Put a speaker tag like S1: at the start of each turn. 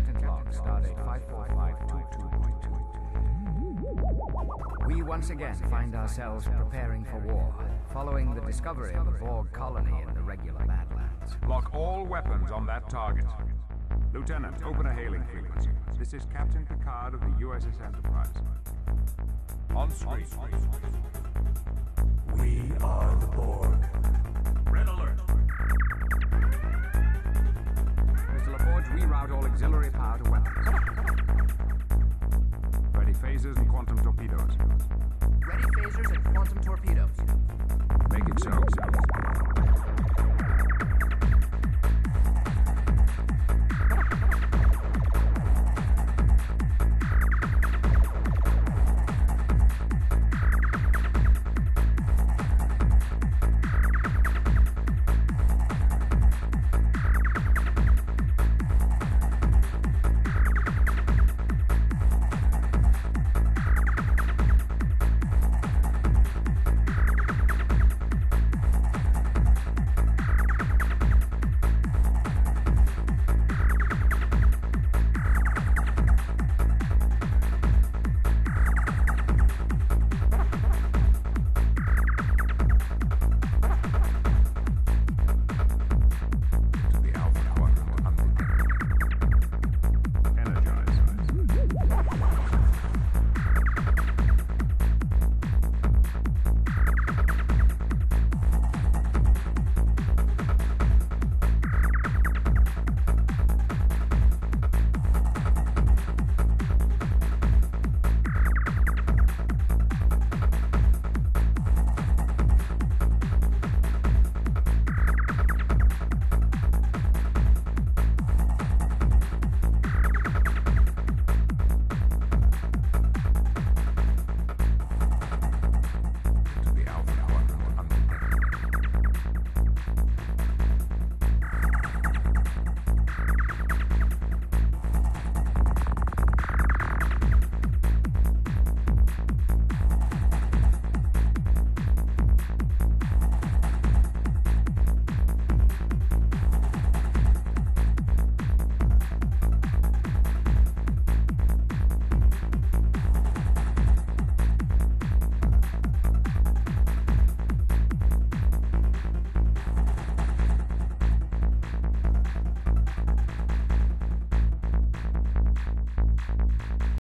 S1: Captain's log, stardate 54522.2. We once again find ourselves preparing for war, following the discovery of a Borg colony in the regular Badlands.
S2: Lock all weapons on that target. Lieutenant, open a hailing frequency. This is Captain Picard of the USS Enterprise. On screen.
S3: We are the Borg.
S2: Red alert. Mr. LaForge, reroute all auxiliary power to weapons. Ready phasers and quantum torpedoes.
S4: Ready phasers and quantum torpedoes.
S2: Make it so.